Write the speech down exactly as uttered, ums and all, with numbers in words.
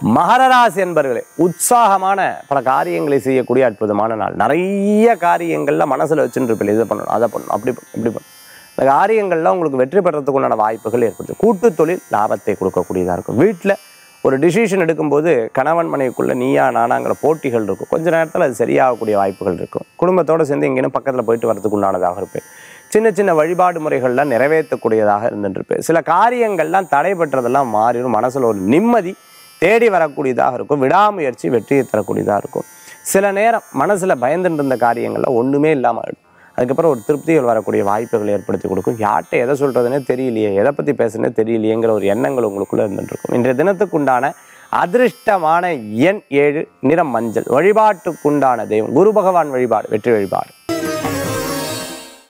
மகர ராசி என்பர்களே, உற்சாகமான பல காரியங்களை செய்யக்கூடிய அற்புதமான நாள். நிறைய காரியங்கள்ல மனசுல வச்சுட்டு இருப்பீங்க, இதை பண்ணணும், அதை பண்ணணும், அப்படி பண்ணணும், இப்படி பண்ணணும். இந்த காரியங்கள்லாம் உங்களுக்கு வெற்றி பெறத்துக்கு உண்டான வாய்ப்புகள் ஏற்படுது. கூட்டு தொழில் லாபத்தை கொடுக்கக்கூடியதாக இருக்கும். வீட்டில் ஒரு டிசிஷன் எடுக்கும்போது கணவன் மனைவிக்குள்ள நீயா நானாங்கிற போட்டிகள் இருக்கும். கொஞ்ச நேரத்தில் அது சரியாகக்கூடிய வாய்ப்புகள் இருக்கும். குடும்பத்தோடு சேர்ந்து எங்கேயும் பக்கத்தில் போயிட்டு வரதுக்கு உண்டானதாக இருப்பேன். சின்ன சின்ன வழிபாடு முறைகள்லாம் நிறைவேற்றக்கூடியதாக இருந்துருப்பேன். சில காரியங்கள்லாம் தடைபெற்றதெல்லாம் மாறிடும். மனசில் ஒரு நிம்மதி தேடி வரக்கூடியதாக இருக்கும். விடாமுயற்சி வெற்றியை தரக்கூடியதாக இருக்கும். சில நேரம் மனசில் பயந்துட்டு இருந்த காரியங்கள்லாம் ஒன்றுமே இல்லாமல் ஆகிடும். அதுக்கப்புறம் ஒரு திருப்திகள் வரக்கூடிய வாய்ப்புகளை ஏற்படுத்தி கொடுக்கும். யார்கிட்ட எதை சொல்கிறதுனே தெரியலையே, எதை பற்றி பேசுனே தெரியலையேங்கிற ஒரு எண்ணங்கள் உங்களுக்குள்ளே இருந்துருக்கும். இன்றைய தினத்துக்குண்டான அதிர்ஷ்டமான எண் ஏழு, நிறம் மஞ்சள். வழிபாட்டுக்குண்டான தெய்வம் குரு பகவான் வழிபாடு வெற்றி வழிபாடு.